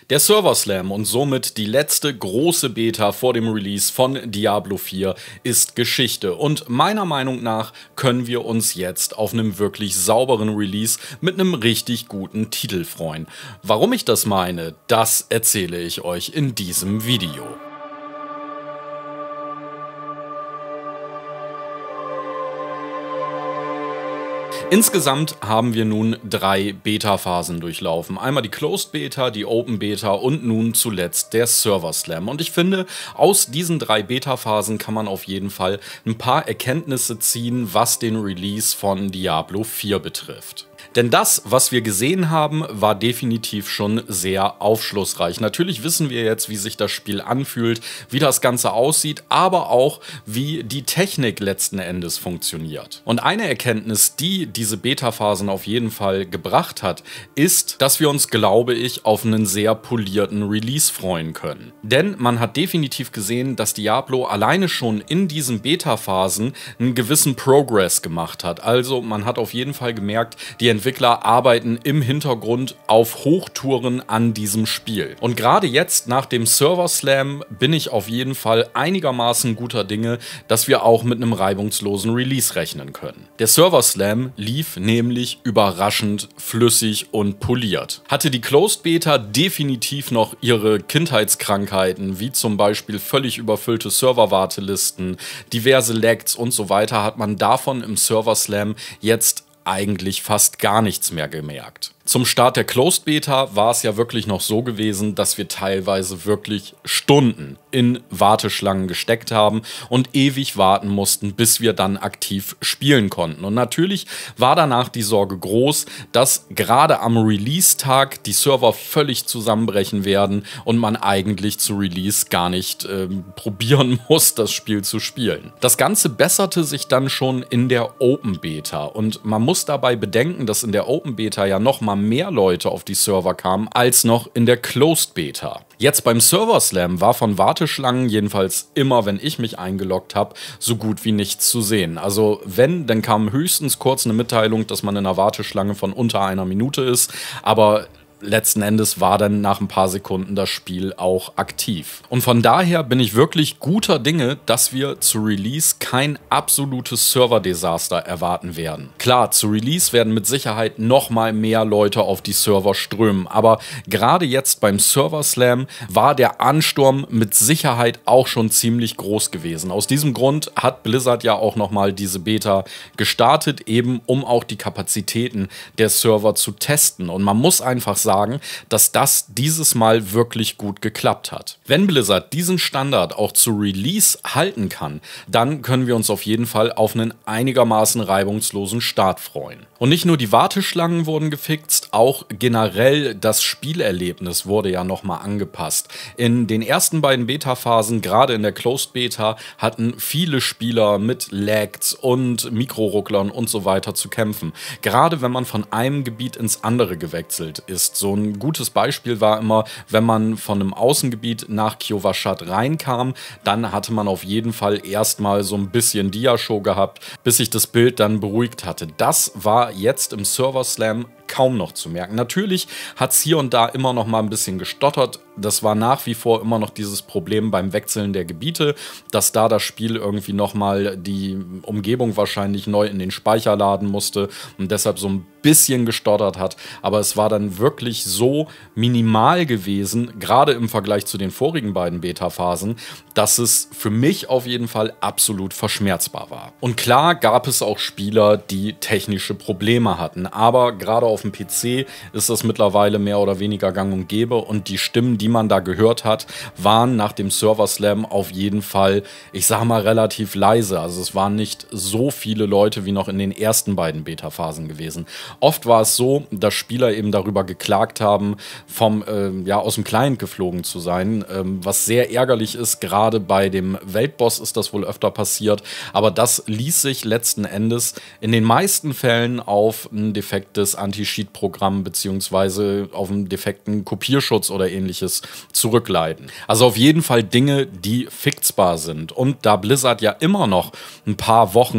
Der Server Slam und somit die letzte große Beta vor dem Release von Diablo 4 ist Geschichte und meiner Meinung nach können wir uns jetzt auf einem wirklich sauberen Release mit einem richtig guten Titel freuen. Warum ich das meine, das erzähle ich euch in diesem Video. Insgesamt haben wir nun 3 Beta-Phasen durchlaufen. Einmal die Closed Beta, die Open Beta und nun zuletzt der Server Slam. Und ich finde, aus diesen 3 Beta-Phasen kann man auf jeden Fall ein paar Erkenntnisse ziehen, was den Release von Diablo 4 betrifft. Denn das, was wir gesehen haben, war definitiv schon sehr aufschlussreich. Natürlich wissen wir jetzt, wie sich das Spiel anfühlt, wie das Ganze aussieht, aber auch, wie die Technik letzten Endes funktioniert. Und eine Erkenntnis, die diese Beta-Phasen auf jeden Fall gebracht hat, ist, dass wir uns, glaube ich, auf einen sehr polierten Release freuen können. Denn man hat definitiv gesehen, dass Diablo alleine schon in diesen Beta-Phasen einen gewissen Progress gemacht hat. Also man hat auf jeden Fall gemerkt, die Entwickler arbeiten im Hintergrund auf Hochtouren an diesem Spiel. Und gerade jetzt nach dem Server Slam bin ich auf jeden Fall einigermaßen guter Dinge, dass wir auch mit einem reibungslosen Release rechnen können. Der Server Slam lief nämlich überraschend flüssig und poliert. Hatte die Closed Beta definitiv noch ihre Kindheitskrankheiten, wie zum Beispiel völlig überfüllte Serverwartelisten, diverse Lags und so weiter, hat man davon im Server Slam jetzt eigentlich fast gar nichts mehr gemerkt. Zum Start der Closed Beta war es ja wirklich noch so gewesen, dass wir teilweise wirklich Stunden in Warteschlangen gesteckt haben und ewig warten mussten, bis wir dann aktiv spielen konnten. Und natürlich war danach die Sorge groß, dass gerade am Release-Tag die Server völlig zusammenbrechen werden und man eigentlich zu Release gar nicht probieren muss, das Spiel zu spielen. Das Ganze besserte sich dann schon in der Open Beta und man muss dabei bedenken, dass in der Open Beta ja nochmal mehr Leute auf die Server kamen als noch in der Closed Beta. Jetzt beim Server Slam war von Warteschlangen, jedenfalls immer, wenn ich mich eingeloggt habe, so gut wie nichts zu sehen. Also wenn, dann kam höchstens kurz eine Mitteilung, dass man in einer Warteschlange von unter einer Minute ist, aber letzten Endes war dann nach ein paar Sekunden das Spiel auch aktiv. Und von daher bin ich wirklich guter Dinge, dass wir zu Release kein absolutes Serverdesaster erwarten werden. Klar, zu Release werden mit Sicherheit nochmal mehr Leute auf die Server strömen, aber gerade jetzt beim Server Slam war der Ansturm mit Sicherheit auch schon ziemlich groß gewesen. Aus diesem Grund hat Blizzard ja auch nochmal diese Beta gestartet, eben um auch die Kapazitäten der Server zu testen. Und man muss einfach sagen, dass das dieses Mal wirklich gut geklappt hat. Wenn Blizzard diesen Standard auch zu Release halten kann, dann können wir uns auf jeden Fall auf einen einigermaßen reibungslosen Start freuen. Und nicht nur die Warteschlangen wurden gefixt, auch generell das Spielerlebnis wurde ja nochmal angepasst. In den ersten beiden Beta-Phasen, gerade in der Closed Beta, hatten viele Spieler mit Lags und Mikrorucklern und so weiter zu kämpfen. Gerade wenn man von einem Gebiet ins andere gewechselt ist. So ein gutes Beispiel war immer, wenn man von einem Außengebiet nach Kyovashad reinkam, dann hatte man auf jeden Fall erstmal so ein bisschen Dia-Show gehabt, bis sich das Bild dann beruhigt hatte. Das war jetzt im Server Slam kaum noch zu merken. Natürlich hat es hier und da immer noch mal ein bisschen gestottert. Das war nach wie vor immer noch dieses Problem beim Wechseln der Gebiete, dass da das Spiel irgendwie noch mal die Umgebung wahrscheinlich neu in den Speicher laden musste und deshalb so ein bisschen gestottert hat. Aber es war dann wirklich so minimal gewesen, gerade im Vergleich zu den vorigen beiden Beta-Phasen, dass es für mich auf jeden Fall absolut verschmerzbar war. Und klar gab es auch Spieler, die technische Probleme hatten, aber gerade auf dem PC ist das mittlerweile mehr oder weniger gang und gäbe und die Stimmen, die man da gehört hat, waren nach dem Server Slam auf jeden Fall, ich sag mal, relativ leise. Also es waren nicht so viele Leute wie noch in den ersten beiden Beta-Phasen gewesen. Oft war es so, dass Spieler eben darüber geklagt haben, aus dem Client geflogen zu sein, was sehr ärgerlich ist. Gerade bei dem Weltboss ist das wohl öfter passiert, aber das ließ sich letzten Endes in den meisten Fällen auf ein defektes Anti-Cheat-Programm beziehungsweise auf einen defekten Kopierschutz oder ähnliches zurückleiten. Also auf jeden Fall Dinge, die fixbar sind. Und da Blizzard ja immer noch ein paar Wochen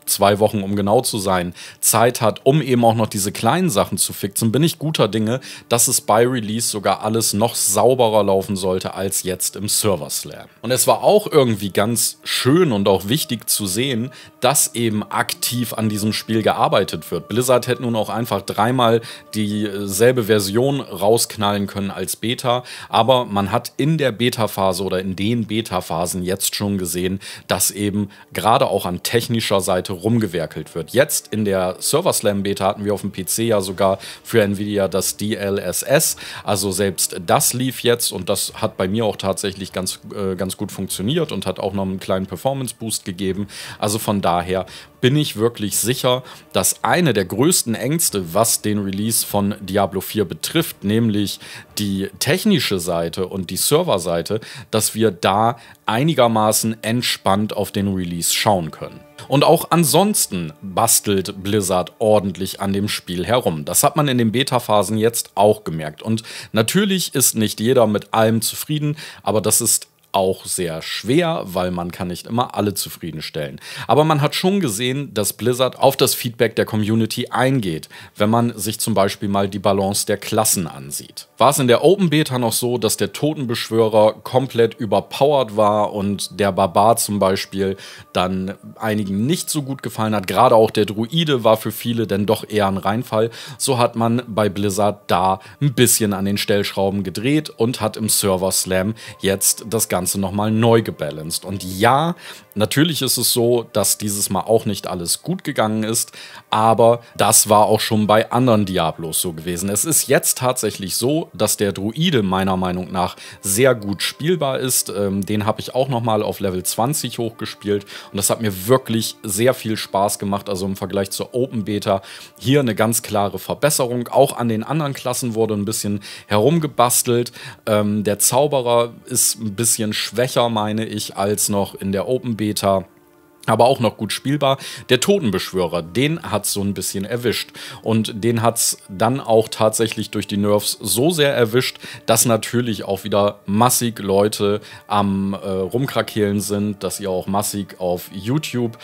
2 Wochen, um genau zu sein, Zeit hat, um eben auch noch diese kleinen Sachen zu fixen, bin ich guter Dinge, dass es bei Release sogar alles noch sauberer laufen sollte als jetzt im Server Slam. Und es war auch irgendwie ganz schön und auch wichtig zu sehen, dass eben aktiv an diesem Spiel gearbeitet wird. Blizzard hätte nun auch einfach dreimal dieselbe Version rausknallen können als Beta, aber man hat in der Beta-Phase oder in den Beta-Phasen jetzt schon gesehen, dass eben gerade auch an technischer Seite rumgewerkelt wird. Jetzt in der Server Slam Beta hatten wir auf dem PC ja sogar für Nvidia das DLSS, also selbst das lief jetzt und das hat bei mir auch tatsächlich ganz gut funktioniert und hat auch noch einen kleinen Performance-Boost gegeben. Also von daher bin ich wirklich sicher, dass eine der größten Ängste, was den Release von Diablo 4 betrifft, nämlich die technische Seite und die Serverseite, dass wir da einigermaßen entspannt auf den Release schauen können. Und auch ansonsten bastelt Blizzard ordentlich an dem Spiel herum. Das hat man in den Beta-Phasen jetzt auch gemerkt. Und natürlich ist nicht jeder mit allem zufrieden, aber das ist auch sehr schwer, weil man kann nicht immer alle zufriedenstellen. Aber man hat schon gesehen, dass Blizzard auf das Feedback der Community eingeht, wenn man sich zum Beispiel mal die Balance der Klassen ansieht. War es in der Open Beta noch so, dass der Totenbeschwörer komplett überpowered war und der Barbar zum Beispiel dann einigen nicht so gut gefallen hat. Gerade auch der Druide war für viele dann doch eher ein Reinfall. So hat man bei Blizzard da ein bisschen an den Stellschrauben gedreht und hat im Server Slam jetzt das Ganze nochmal neu gebalanced. Und ja, natürlich ist es so, dass dieses Mal auch nicht alles gut gegangen ist, aber das war auch schon bei anderen Diablos so gewesen. Es ist jetzt tatsächlich so, dass der Druide meiner Meinung nach sehr gut spielbar ist. Den habe ich auch nochmal auf Level 20 hochgespielt und das hat mir wirklich sehr viel Spaß gemacht. Also im Vergleich zur Open Beta hier eine ganz klare Verbesserung. Auch an den anderen Klassen wurde ein bisschen herumgebastelt. Der Zauberer ist ein bisschen schwächer, meine ich, als noch in der Open Beta. Aber auch noch gut spielbar. Der Totenbeschwörer, den hat es so ein bisschen erwischt. Und den hat es dann auch tatsächlich durch die Nerfs so sehr erwischt, dass natürlich auch wieder massig Leute am Rumkrakehlen sind, dass ihr auch massig auf YouTube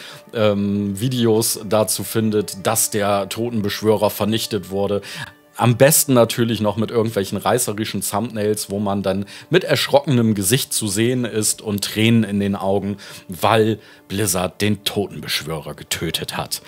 Videos dazu findet, dass der Totenbeschwörer vernichtet wurde. Am besten natürlich noch mit irgendwelchen reißerischen Thumbnails, wo man dann mit erschrockenem Gesicht zu sehen ist und Tränen in den Augen, weil Blizzard den Totenbeschwörer getötet hat.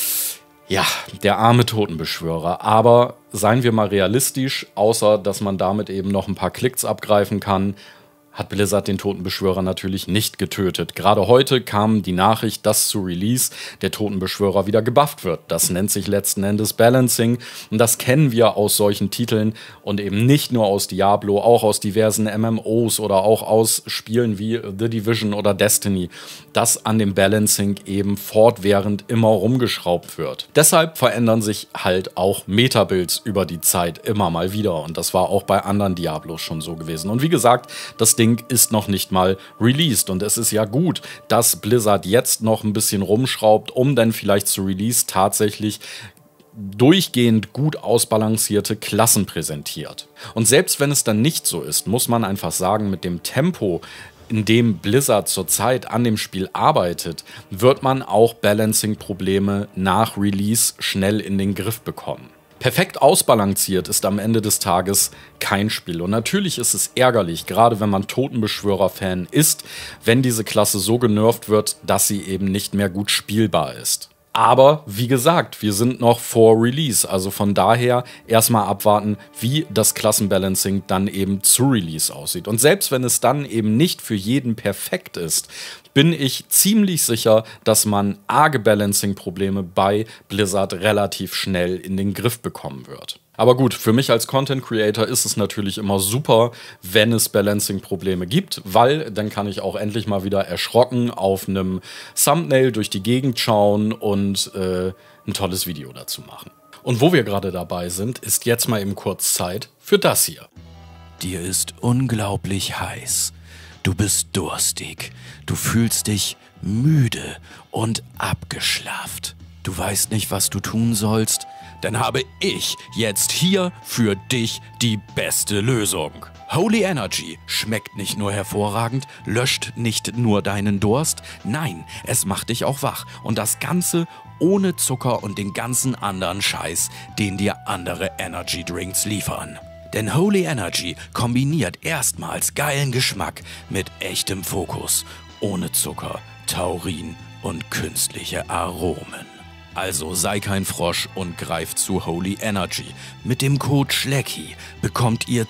Ja, der arme Totenbeschwörer. Aber seien wir mal realistisch, außer dass man damit eben noch ein paar Klicks abgreifen kann, hat Blizzard den Totenbeschwörer natürlich nicht getötet. Gerade heute kam die Nachricht, dass zu Release der Totenbeschwörer wieder gebufft wird. Das nennt sich letzten Endes Balancing und das kennen wir aus solchen Titeln und eben nicht nur aus Diablo, auch aus diversen MMOs oder auch aus Spielen wie The Division oder Destiny, dass an dem Balancing eben fortwährend immer rumgeschraubt wird. Deshalb verändern sich halt auch Metabuilds über die Zeit immer mal wieder und das war auch bei anderen Diablos schon so gewesen. Und wie gesagt, das Ding ist noch nicht mal released und es ist ja gut, dass Blizzard jetzt noch ein bisschen rumschraubt, um dann vielleicht zu Release tatsächlich durchgehend gut ausbalancierte Klassen präsentiert. Und selbst wenn es dann nicht so ist, muss man einfach sagen, mit dem Tempo, in dem Blizzard zurzeit an dem Spiel arbeitet, wird man auch Balancing-Probleme nach Release schnell in den Griff bekommen. Perfekt ausbalanciert ist am Ende des Tages kein Spiel. Und natürlich ist es ärgerlich, gerade wenn man Totenbeschwörer-Fan ist, wenn diese Klasse so genervt wird, dass sie eben nicht mehr gut spielbar ist. Aber wie gesagt, wir sind noch vor Release, also von daher erstmal abwarten, wie das Klassenbalancing dann eben zu Release aussieht. Und selbst wenn es dann eben nicht für jeden perfekt ist, bin ich ziemlich sicher, dass man arge Balancing-Probleme bei Blizzard relativ schnell in den Griff bekommen wird. Aber gut, für mich als Content Creator ist es natürlich immer super, wenn es Balancing-Probleme gibt, weil dann kann ich auch endlich mal wieder erschrocken auf einem Thumbnail durch die Gegend schauen und ein tolles Video dazu machen. Und wo wir gerade dabei sind, ist jetzt mal eben kurz Zeit für das hier. Dir ist unglaublich heiß. Du bist durstig. Du fühlst dich müde und abgeschlafft. Du weißt nicht, was du tun sollst? Dann habe ich jetzt hier für dich die beste Lösung. Holy Energy schmeckt nicht nur hervorragend, löscht nicht nur deinen Durst, nein, es macht dich auch wach. Und das Ganze ohne Zucker und den ganzen anderen Scheiß, den dir andere Energy Drinks liefern. Denn Holy Energy kombiniert erstmals geilen Geschmack mit echtem Fokus, ohne Zucker, Taurin und künstliche Aromen. Also sei kein Frosch und greif zu Holy Energy. Mit dem Code SCHLECKI bekommt ihr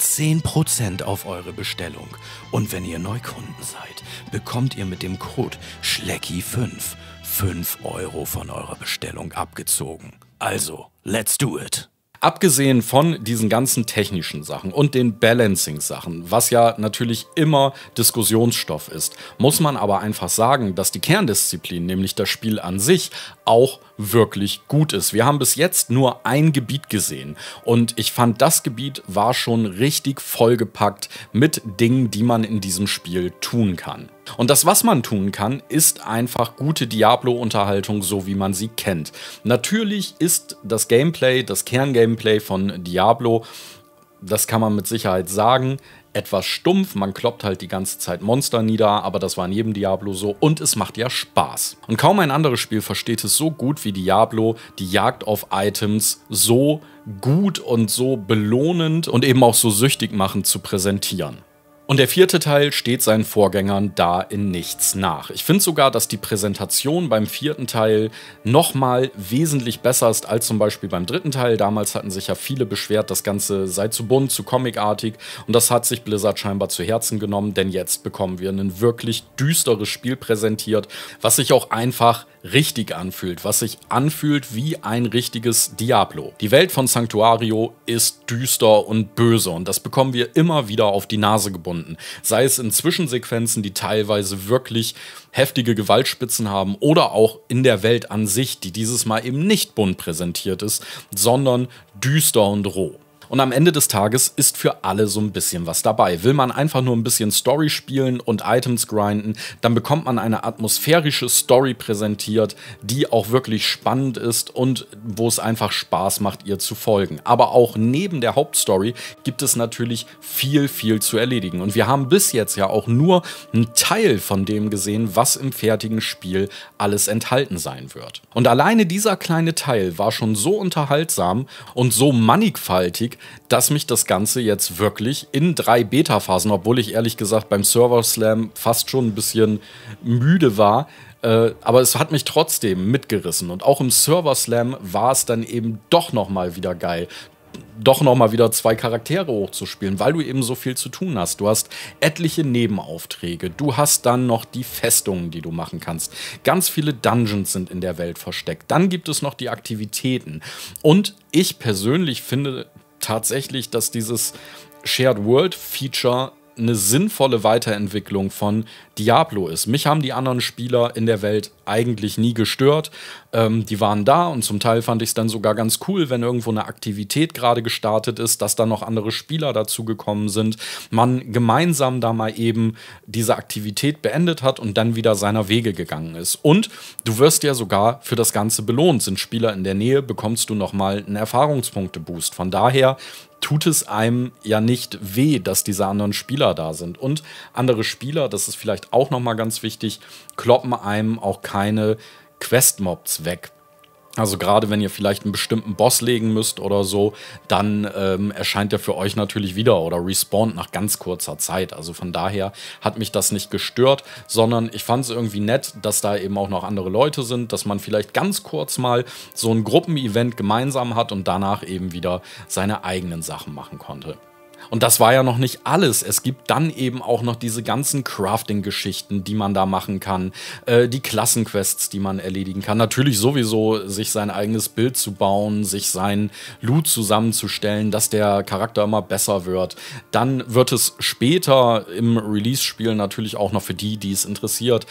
10% auf eure Bestellung. Und wenn ihr Neukunden seid, bekommt ihr mit dem Code SCHLECKI5 5 € von eurer Bestellung abgezogen. Also, let's do it! Abgesehen von diesen ganzen technischen Sachen und den Balancing-Sachen, was ja natürlich immer Diskussionsstoff ist, muss man aber einfach sagen, dass die Kerndisziplin, nämlich das Spiel an sich, auch wirklich gut ist. Wir haben bis jetzt nur ein Gebiet gesehen und ich fand, das Gebiet war schon richtig vollgepackt mit Dingen, die man in diesem Spiel tun kann. Und das, was man tun kann, ist einfach gute Diablo-Unterhaltung, so wie man sie kennt. Natürlich ist das Gameplay, das Kerngameplay von Diablo, das kann man mit Sicherheit sagen, etwas stumpf. Man kloppt halt die ganze Zeit Monster nieder, aber das war in jedem Diablo so und es macht ja Spaß. Und kaum ein anderes Spiel versteht es so gut wie Diablo, die Jagd auf Items so gut und so belohnend und eben auch so süchtig machend zu präsentieren. Und der 4. Teil steht seinen Vorgängern da in nichts nach. Ich finde sogar, dass die Präsentation beim 4. Teil nochmal wesentlich besser ist als zum Beispiel beim 3. Teil. Damals hatten sich ja viele beschwert, das Ganze sei zu bunt, zu comicartig. Und das hat sich Blizzard scheinbar zu Herzen genommen, denn jetzt bekommen wir ein wirklich düsteres Spiel präsentiert, was sich auch einfach richtig anfühlt, was sich anfühlt wie ein richtiges Diablo. Die Welt von Sanctuario ist düster und böse und das bekommen wir immer wieder auf die Nase gebunden. Sei es in Zwischensequenzen, die teilweise wirklich heftige Gewaltspitzen haben oder auch in der Welt an sich, die dieses Mal eben nicht bunt präsentiert ist, sondern düster und roh. Und am Ende des Tages ist für alle so ein bisschen was dabei. Will man einfach nur ein bisschen Story spielen und Items grinden, dann bekommt man eine atmosphärische Story präsentiert, die auch wirklich spannend ist und wo es einfach Spaß macht, ihr zu folgen. Aber auch neben der Hauptstory gibt es natürlich viel, viel zu erledigen. Und wir haben bis jetzt ja auch nur einen Teil von dem gesehen, was im fertigen Spiel alles enthalten sein wird. Und alleine dieser kleine Teil war schon so unterhaltsam und so mannigfaltig, dass mich das Ganze jetzt wirklich in 3 Beta-Phasen, obwohl ich ehrlich gesagt beim Server Slam fast schon ein bisschen müde war, aber es hat mich trotzdem mitgerissen. Und auch im Server Slam war es dann eben doch nochmal wieder geil, doch nochmal wieder 2 Charaktere hochzuspielen, weil du eben so viel zu tun hast. Du hast etliche Nebenaufträge, du hast dann noch die Festungen, die du machen kannst. Ganz viele Dungeons sind in der Welt versteckt. Dann gibt es noch die Aktivitäten. Und ich persönlich finde tatsächlich, dass dieses Shared World Feature eine sinnvolle Weiterentwicklung von Diablo ist. Mich haben die anderen Spieler in der Welt eigentlich nie gestört. Die waren da und zum Teil fand ich es dann sogar ganz cool, wenn irgendwo eine Aktivität gerade gestartet ist, dass dann noch andere Spieler dazugekommen sind, man gemeinsam da mal eben diese Aktivität beendet hat und dann wieder seiner Wege gegangen ist. Und du wirst ja sogar für das Ganze belohnt. Sind Spieler in der Nähe, bekommst du nochmal einen Erfahrungspunkte-Boost. Von daher tut es einem ja nicht weh, dass diese anderen Spieler da sind. Und andere Spieler, das ist vielleicht auch nochmal ganz wichtig, kloppen einem auch keine Quest-Mobs weg. Also gerade wenn ihr vielleicht einen bestimmten Boss legen müsst oder so, dann erscheint er für euch natürlich wieder oder respawnt nach ganz kurzer Zeit. Also von daher hat mich das nicht gestört, sondern ich fand es irgendwie nett, dass da eben auch noch andere Leute sind, dass man vielleicht ganz kurz mal so ein Gruppenevent gemeinsam hat und danach eben wieder seine eigenen Sachen machen konnte. Und das war ja noch nicht alles. Es gibt dann eben auch noch diese ganzen Crafting-Geschichten, die man da machen kann. Die Klassenquests, die man erledigen kann. Natürlich sowieso sich sein eigenes Bild zu bauen, sich sein Loot zusammenzustellen, dass der Charakter immer besser wird. Dann wird es später im Release-Spiel natürlich auch noch für die, die es interessiert,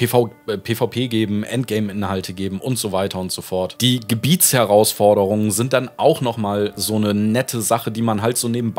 PvP geben, Endgame-Inhalte geben und so weiter und so fort. Die Gebietsherausforderungen sind dann auch noch mal so eine nette Sache, die man halt so nebenbei macht.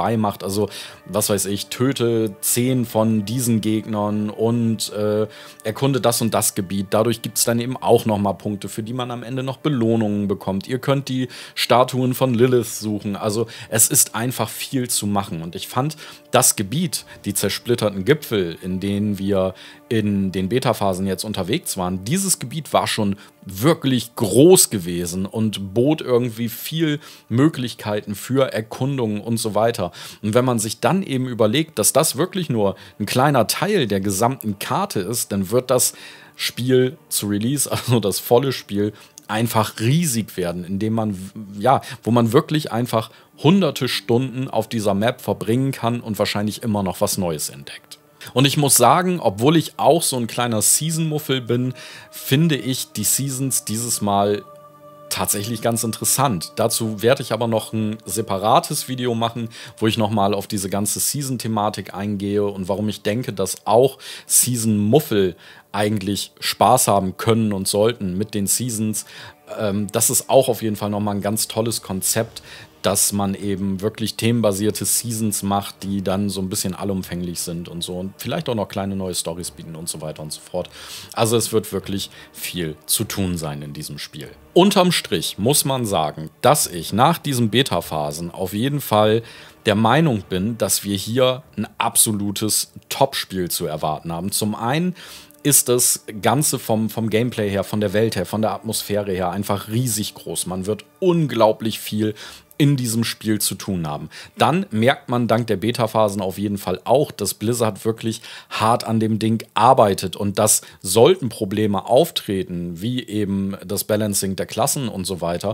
Also, was weiß ich, töte 10 von diesen Gegnern und erkunde das und das Gebiet. Dadurch gibt es dann eben auch nochmal Punkte, für die man am Ende noch Belohnungen bekommt. Ihr könnt die Statuen von Lilith suchen. Also, es ist einfach viel zu machen. Und ich fand, das Gebiet, die zersplitterten Gipfel, in denen wir in den Beta-Phasen jetzt unterwegs waren, dieses Gebiet war schon wirklich groß gewesen und bot irgendwie viel Möglichkeiten für Erkundungen und so weiter. Und wenn man sich dann eben überlegt, dass das wirklich nur ein kleiner Teil der gesamten Karte ist, dann wird das Spiel zu Release, also das volle Spiel, einfach riesig werden, indem man, ja, wo man wirklich einfach hunderte Stunden auf dieser Map verbringen kann und wahrscheinlich immer noch was Neues entdeckt. Und ich muss sagen, obwohl ich auch so ein kleiner Season-Muffel bin, finde ich die Seasons dieses Mal tatsächlich ganz interessant. Dazu werde ich aber noch ein separates Video machen, wo ich nochmal auf diese ganze Season-Thematik eingehe und warum ich denke, dass auch Season-Muffel eigentlich Spaß haben können und sollten mit den Seasons. Das ist auch auf jeden Fall nochmal ein ganz tolles Konzept, dass man eben wirklich themenbasierte Seasons macht, die dann so ein bisschen allumfänglich sind und so und vielleicht auch noch kleine neue Storys bieten und so weiter und so fort. Also es wird wirklich viel zu tun sein in diesem Spiel. Unterm Strich muss man sagen, dass ich nach diesen Beta-Phasen auf jeden Fall der Meinung bin, dass wir hier ein absolutes Top-Spiel zu erwarten haben. Zum einen ist das Ganze vom Gameplay her, von der Welt her, von der Atmosphäre her einfach riesig groß. Man wird unglaublich viel in diesem Spiel zu tun haben. Dann merkt man dank der Beta-Phasen auf jeden Fall auch, dass Blizzard wirklich hart an dem Ding arbeitet und dass, sollten Probleme auftreten, wie eben das Balancing der Klassen und so weiter,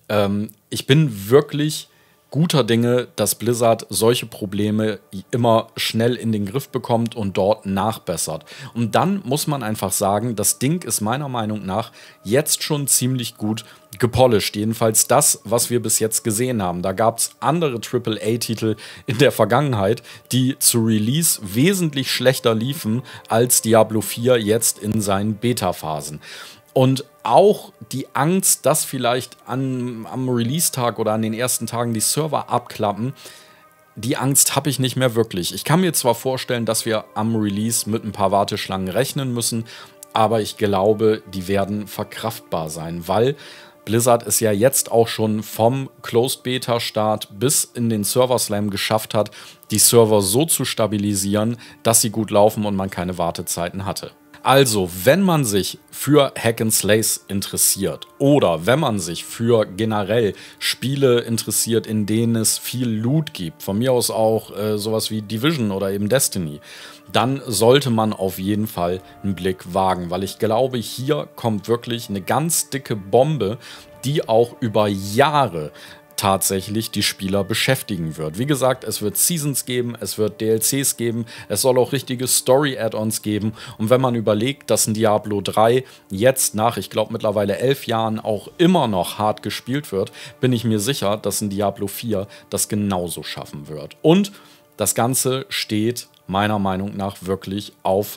ich bin wirklich guter Dinge, dass Blizzard solche Probleme immer schnell in den Griff bekommt und dort nachbessert. Und dann muss man einfach sagen, das Ding ist meiner Meinung nach jetzt schon ziemlich gut gepolished. Jedenfalls das, was wir bis jetzt gesehen haben. Da gab es andere AAA-Titel in der Vergangenheit, die zu Release wesentlich schlechter liefen als Diablo 4 jetzt in seinen Beta-Phasen. Und auch die Angst, dass vielleicht am Release-Tag oder an den ersten Tagen die Server abklappen, die Angst habe ich nicht mehr wirklich. Ich kann mir zwar vorstellen, dass wir am Release mit ein paar Warteschlangen rechnen müssen, aber ich glaube, die werden verkraftbar sein, weil Blizzard es ja jetzt auch schon vom Closed-Beta-Start bis in den Server-Slam geschafft hat, die Server so zu stabilisieren, dass sie gut laufen und man keine Wartezeiten hatte. Also, wenn man sich für Hack-and-Slays interessiert oder wenn man sich für generell Spiele interessiert, in denen es viel Loot gibt, von mir aus auch sowas wie Division oder eben Destiny, dann sollte man auf jeden Fall einen Blick wagen, weil ich glaube, hier kommt wirklich eine ganz dicke Bombe, die auch über Jahre tatsächlich die Spieler beschäftigen wird. Wie gesagt, es wird Seasons geben, es wird DLCs geben, es soll auch richtige Story-Add-ons geben. Und wenn man überlegt, dass ein Diablo 3 jetzt nach, ich glaube, mittlerweile 11 Jahren auch immer noch hart gespielt wird, bin ich mir sicher, dass ein Diablo 4 das genauso schaffen wird. Und das Ganze steht meiner Meinung nach wirklich auf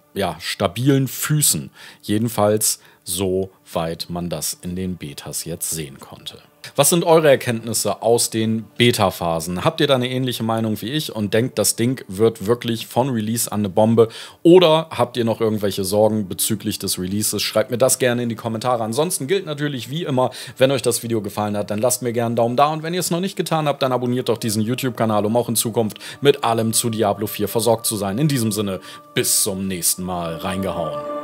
stabilen Füßen. Jedenfalls so weit man das in den Betas jetzt sehen konnte. Was sind eure Erkenntnisse aus den Beta-Phasen? Habt ihr da eine ähnliche Meinung wie ich und denkt, das Ding wird wirklich von Release an eine Bombe? Oder habt ihr noch irgendwelche Sorgen bezüglich des Releases? Schreibt mir das gerne in die Kommentare. Ansonsten gilt natürlich wie immer, wenn euch das Video gefallen hat, dann lasst mir gerne einen Daumen da. Und wenn ihr es noch nicht getan habt, dann abonniert doch diesen YouTube-Kanal, um auch in Zukunft mit allem zu Diablo 4 versorgt zu sein. In diesem Sinne, bis zum nächsten Mal. Reingehauen.